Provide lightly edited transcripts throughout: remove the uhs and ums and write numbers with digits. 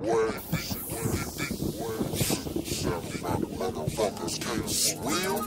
Motherfuckers can't swim.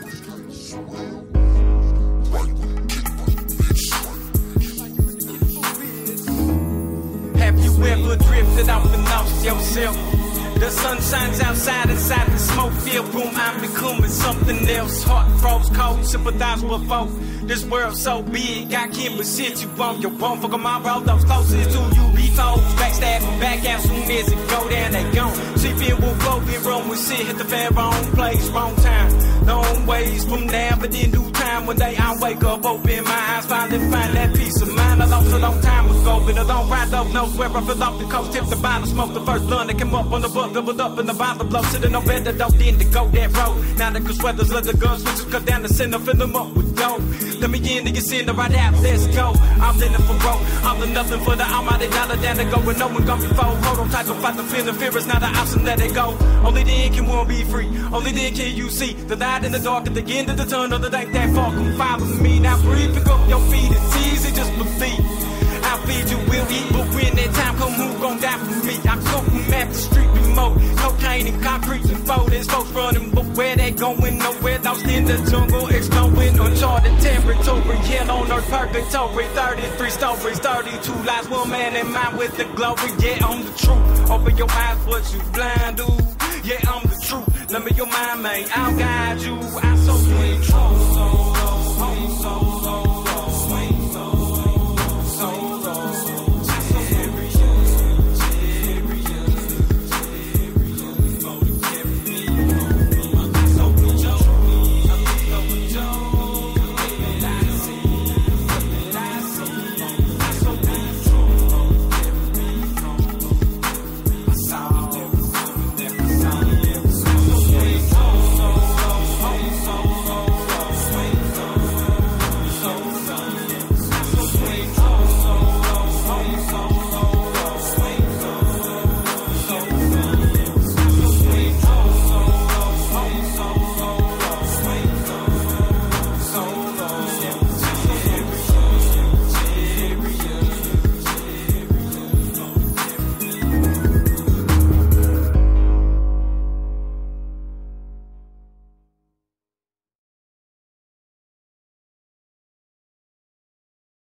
Have you ever drifted off and lost yourself? The sun shines outside, inside the smoke-filled room. I'm becoming something else. Heart froze cold, sympathize with folk. This world so big, I can't sit you on your bone. Fuck 'em all, bro, those closest to you be foes. Backstab and back out soon as it go down, they gone. Sleeping will go, be wrong with shit, hit the fan, wrong place, wrong time. Long ways from now, but in due time, one day I wake up, open my eyes, finally find that peace of mind. I lost a long time ago, been a long ride, don't know where I feel off the coast. Tip the bottle, smoke the first blunt that came up on the book, doubled up in the bottle blow. Sitting on bed, that don't end to go that road. Now the good sweaters, let the guns switches cut down the center, fill them up with dough. Let me in to get sent right out, let's go. I'm in it for broke, I'm the nothing for the almighty dollar down to go with no one gone before. Hold on tight to fight the feeling, fear is not an option, let it go. Only then can one be free, only then can you see the light in the dark at the end of the tunnel that ain't that far. Come follow me, now breathe, pick up your feet, it's easy, just believe. I'll feed you, will eat, but when that time come, who gon' die for me? I come from at the street remote, cocaine and concrete and fold. There's folks running, but where they going? Nowhere, lost in the jungle, exploring uncharted territory. Hell on earth, purgatory, 33 stories, 32 lives, one man in mind with the glory. Yeah, I'm the truth, open your eyes, what you blind, dude. Yeah, I'm the truth, let me your mind, man, I'll guide you. I saw you in trouble, so